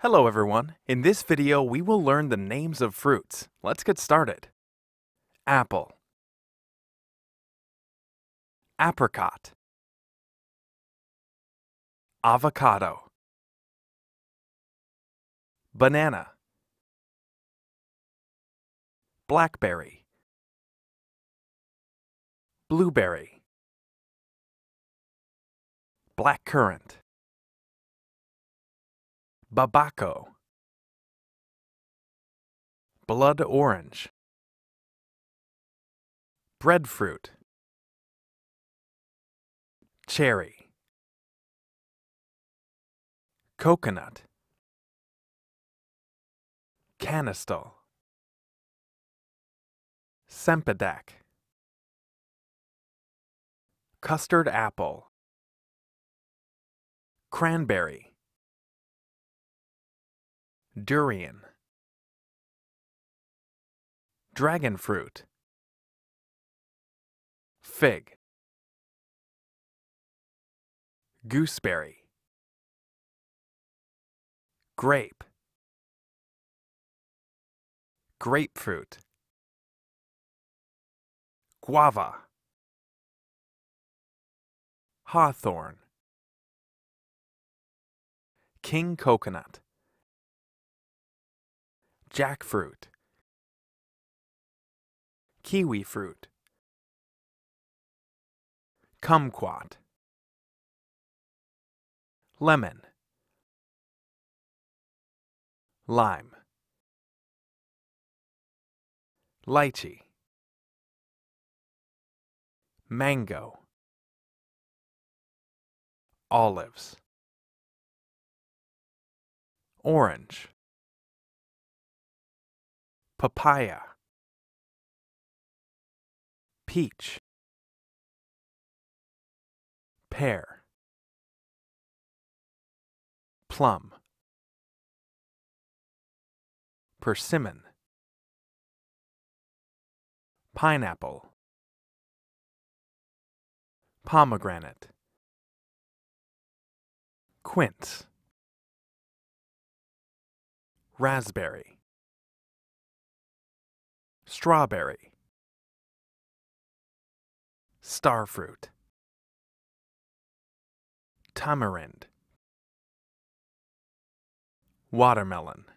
Hello everyone. In this video, we will learn the names of fruits. Let's get started. Apple, apricot, avocado, banana, blackberry, blueberry, blackcurrant, babaco, blood orange, breadfruit, cherry, coconut, canistel, sempedak, custard apple, cranberry, durian, dragon fruit, fig, gooseberry, grape, grapefruit, guava, hawthorn, king coconut, jackfruit, kiwi fruit, kumquat, lemon, lime, lychee, mango, olives, orange, papaya, peach, pear, plum, persimmon, pineapple, pomegranate, quince, raspberry, strawberry, starfruit, tamarind, watermelon,